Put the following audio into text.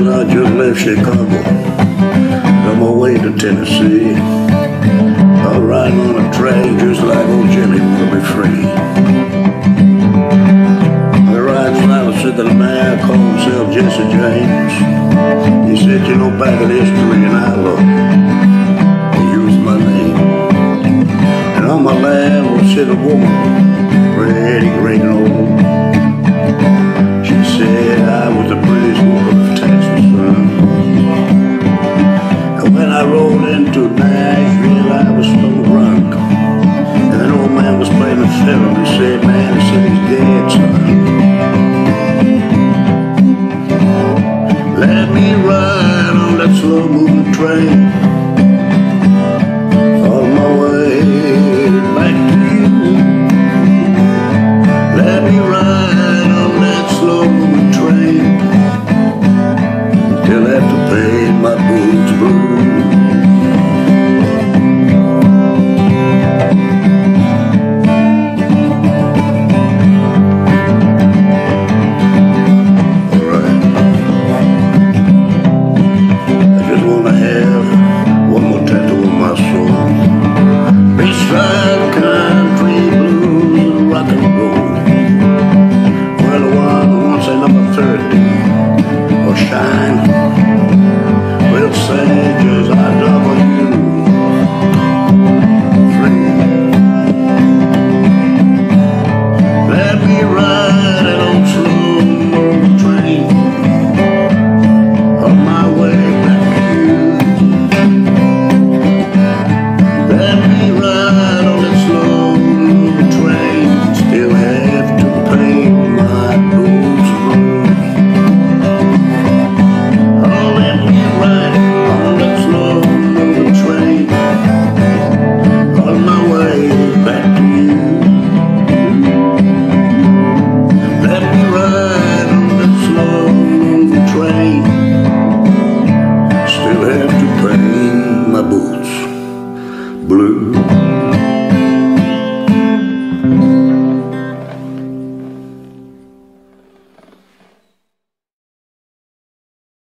Well, I just left Chicago, on my way to Tennessee. I was riding on a train just like old Jimmy wanted me free. The ride driver said that a man called himself Jesse James. He said, you know, back in history and outlaw, he used my name. And on my lap was sit a woman, pretty great and old. She said I was the prettiest woman of Texas, son. And when I rolled into Nashville, I was so drunk. And that old man was playing the fiddle and said, man, he said he's dead, son. Let me ride on that slow-moving train.